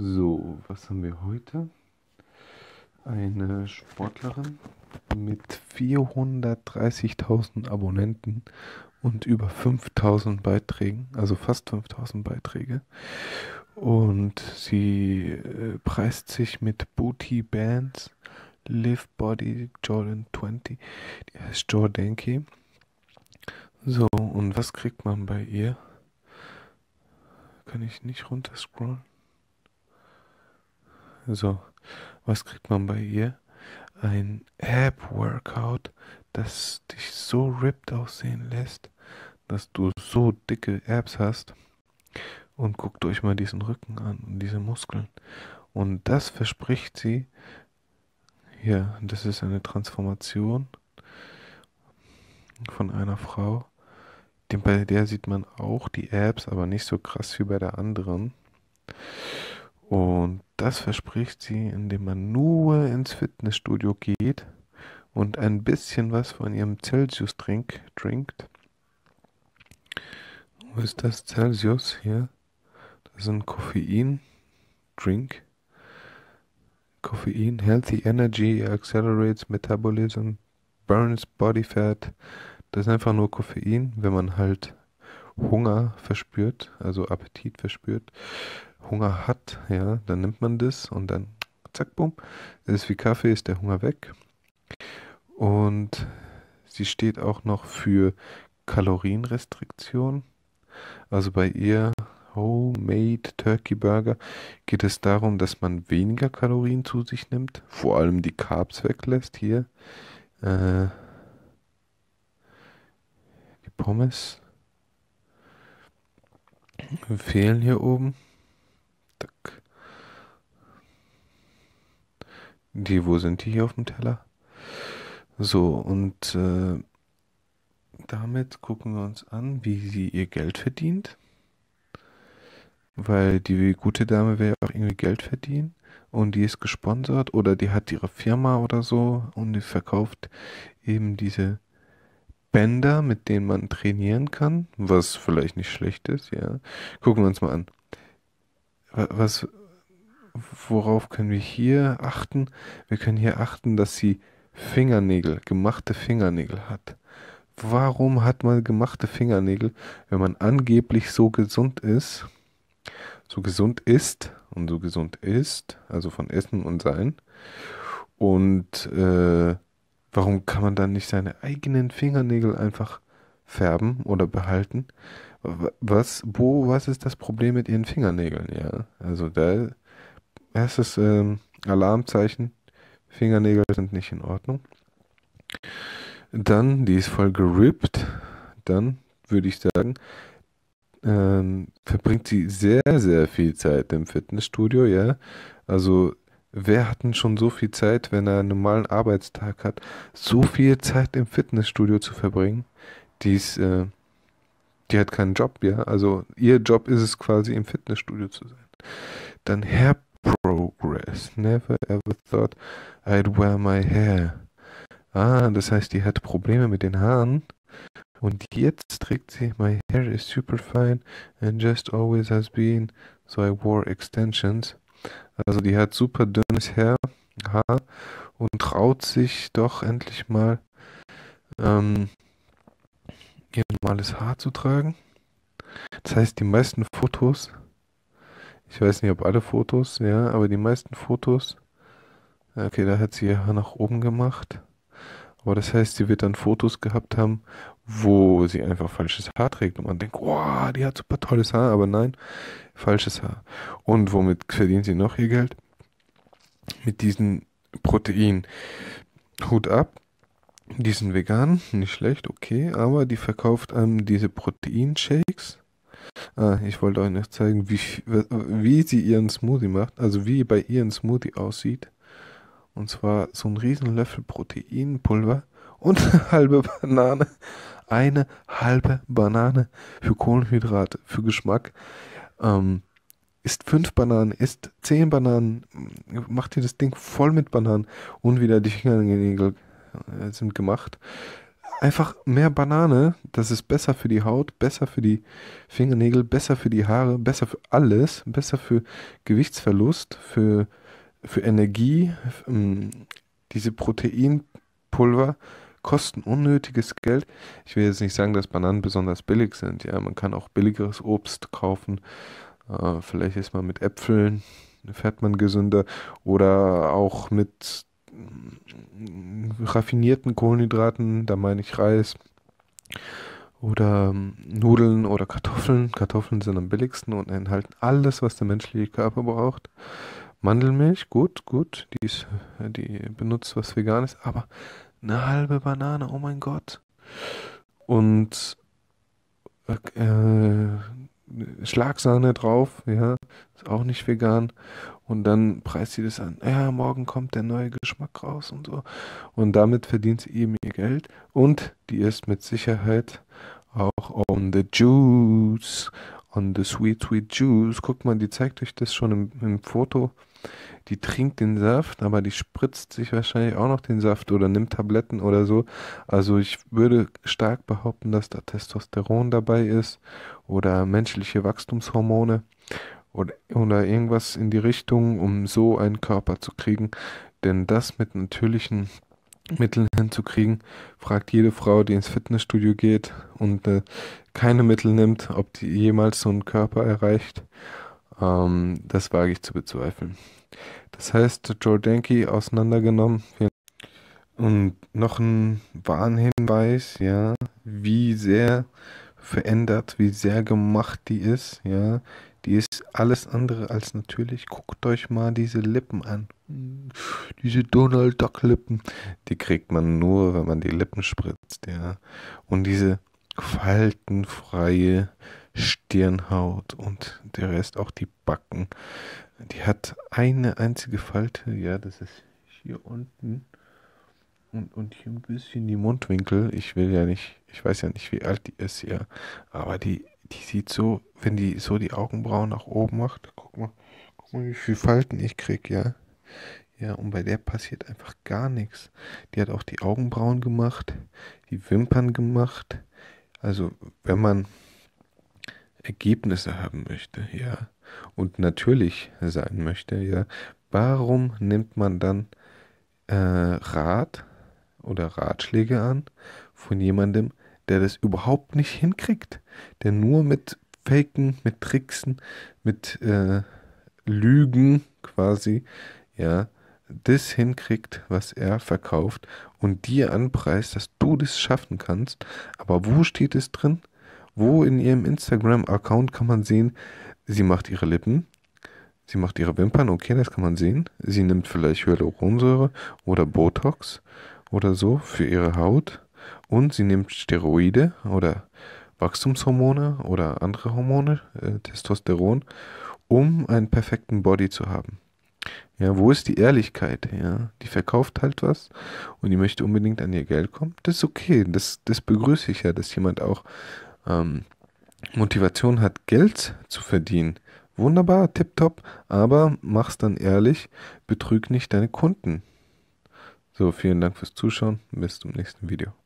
So, was haben wir heute? Eine Sportlerin mit 430.000 Abonnenten und über 5.000 Beiträgen, also fast 5.000 Beiträge. Und sie preist sich mit Booty Bands, Live Body Jordan 20. Die heißt Jordanki. So, und was kriegt man bei ihr? Kann ich nicht runterscrollen? So, was kriegt man bei ihr? Ein Ab-Workout, das dich so ripped aussehen lässt, dass du so dicke Abs hast. Und guckt euch mal diesen Rücken an und diese Muskeln. Und das verspricht sie. Hier, das ist eine Transformation von einer Frau. Bei der sieht man auch die Abs, aber nicht so krass wie bei der anderen. Und das verspricht sie, indem man nur ins Fitnessstudio geht und ein bisschen was von ihrem Celsius trinkt. Wo ist das Celsius hier? Das ist ein Koffein-Drink. Koffein, Healthy Energy, Accelerates Metabolism, Burns Body Fat. Das ist einfach nur Koffein, wenn man halt Hunger verspürt, also Appetit verspürt, Hunger hat, ja, dann nimmt man das und dann zack, bumm, ist wie Kaffee, ist der Hunger weg. Und sie steht auch noch für Kalorienrestriktion. Also bei ihr Homemade Turkey Burger geht es darum, dass man weniger Kalorien zu sich nimmt, vor allem die Carbs weglässt. Hier die Pommes fehlen hier oben. Tack. Wo sind die hier auf dem Teller? So, und damit gucken wir uns an, wie sie ihr Geld verdient. Weil die gute Dame will ja auch irgendwie Geld verdienen. Und die ist gesponsert oder die hat ihre Firma oder so und die verkauft eben diese Bänder, mit denen man trainieren kann, was vielleicht nicht schlecht ist, ja. Gucken wir uns mal an. Was, worauf können wir hier achten? Wir können hier achten, dass sie gemachte Fingernägel hat. Warum hat man gemachte Fingernägel, wenn man angeblich so gesund ist und so gesund ist, also von Essen und Sein? Und warum kann man dann nicht seine eigenen Fingernägel einfach färben oder behalten? Was ist das Problem mit ihren Fingernägeln? Ja, also da erstes Alarmzeichen, Fingernägel sind nicht in Ordnung. Dann, die ist voll gerippt. Dann würde ich sagen, verbringt sie sehr, sehr viel Zeit im Fitnessstudio, ja. Also, wer hat denn schon so viel Zeit, wenn er einen normalen Arbeitstag hat, so viel Zeit im Fitnessstudio zu verbringen? Die ist, äh, Die hat keinen Job, ja. Also, ihr Job ist es quasi, im Fitnessstudio zu sein. Dann Hair Progress. Never ever thought I'd wear my hair. Ah, das heißt, die hat Probleme mit den Haaren. Und jetzt trägt sie, my hair is super fine and just always has been, so I wore extensions. Also die hat super dünnes Haar und traut sich doch endlich mal ähm, ihr normales Haar zu tragen. Das heißt, die meisten Fotos, ich weiß nicht, ob alle Fotos, ja, aber die meisten Fotos, okay, da hat sie ihr Haar nach oben gemacht. Aber das heißt, sie wird dann Fotos gehabt haben, wo sie einfach falsches Haar trägt und man denkt, wow, die hat super tolles Haar, aber nein, falsches Haar. Und womit verdient sie noch ihr Geld? Mit diesen Proteinen. Hut ab, die sind vegan, nicht schlecht, okay, aber die verkauft einem diese Proteinshakes. Ah, ich wollte euch noch zeigen, wie sie ihren Smoothie macht, also wie bei ihr ein Smoothie aussieht. Und zwar so ein riesen Löffel Proteinpulver und eine halbe Banane. Eine halbe Banane für Kohlenhydrate, für Geschmack. Isst 5 Bananen, isst 10 Bananen, macht ihr das Ding voll mit Bananen und wieder die Fingernägel sind gemacht. Einfach mehr Banane, das ist besser für die Haut, besser für die Fingernägel, besser für die Haare, besser für alles, besser für Gewichtsverlust, für Energie. Diese Proteinpulver kosten unnötiges Geld. Ich will jetzt nicht sagen, dass Bananen besonders billig sind. Ja, man kann auch billigeres Obst kaufen. Vielleicht ist man mit Äpfeln, fährt man gesünder oder auch mit raffinierten Kohlenhydraten, da meine ich Reis oder Nudeln oder Kartoffeln. Kartoffeln sind am billigsten und enthalten alles, was der menschliche Körper braucht. Mandelmilch, gut, gut, die benutzt was Veganes, aber eine halbe Banane, oh mein Gott. Und Schlagsahne drauf, ja, ist auch nicht vegan. Und dann preist sie das an, ja, morgen kommt der neue Geschmack raus und so. Und damit verdient sie eben ihr Geld. Und die ist mit Sicherheit auch on the juice, on the sweet, sweet juice. Guck mal, die zeigt euch das schon im Foto. Die trinkt den Saft, aber die spritzt sich wahrscheinlich auch noch den Saft oder nimmt Tabletten oder so. Also ich würde stark behaupten, dass da Testosteron dabei ist oder menschliche Wachstumshormone oder irgendwas in die Richtung, um so einen Körper zu kriegen. Denn das mit natürlichen Mitteln hinzukriegen, fragt jede Frau, die ins Fitnessstudio geht und keine Mittel nimmt, ob die jemals so einen Körper erreicht. Das wage ich zu bezweifeln. Das heißt, Jordanki auseinandergenommen. Und noch ein Warnhinweis, ja, wie sehr verändert, wie sehr gemacht die ist, ja. Die ist alles andere als natürlich. Guckt euch mal diese Lippen an. Diese Donald Duck Lippen. Die kriegt man nur, wenn man die Lippen spritzt, ja. Und diese faltenfreie Stirnhaut und der Rest auch die Backen. Die hat eine einzige Falte, ja, das ist hier unten und hier ein bisschen die Mundwinkel. Ich will ja nicht, ich weiß ja nicht, wie alt die ist, ja, aber die sieht so, wenn die so die Augenbrauen nach oben macht, guck mal, wie viele Falten ich krieg, ja. Ja, und bei der passiert einfach gar nichts. Die hat auch die Augenbrauen gemacht, die Wimpern gemacht. Also, wenn man Ergebnisse haben möchte, ja, und natürlich sein möchte, ja, warum nimmt man dann Rat oder Ratschläge an von jemandem, der das überhaupt nicht hinkriegt, der nur mit Faken, mit Tricksen, mit Lügen quasi, ja, das hinkriegt, was er verkauft und dir anpreist, dass du das schaffen kannst. Aber wo steht es drin? Wo in ihrem Instagram-Account kann man sehen, sie macht ihre Lippen, sie macht ihre Wimpern, okay, das kann man sehen. Sie nimmt vielleicht Hyaluronsäure oder Botox oder so für ihre Haut und sie nimmt Steroide oder Wachstumshormone oder andere Hormone, Testosteron, um einen perfekten Body zu haben. Ja, wo ist die Ehrlichkeit? Ja, die verkauft halt was und die möchte unbedingt an ihr Geld kommen. Das ist okay, das begrüße ich ja, dass jemand auch ähm, Motivation hat, Geld zu verdienen. Wunderbar, tipptopp, aber mach's dann ehrlich, betrüg nicht deine Kunden. So, vielen Dank fürs Zuschauen, bis zum nächsten Video.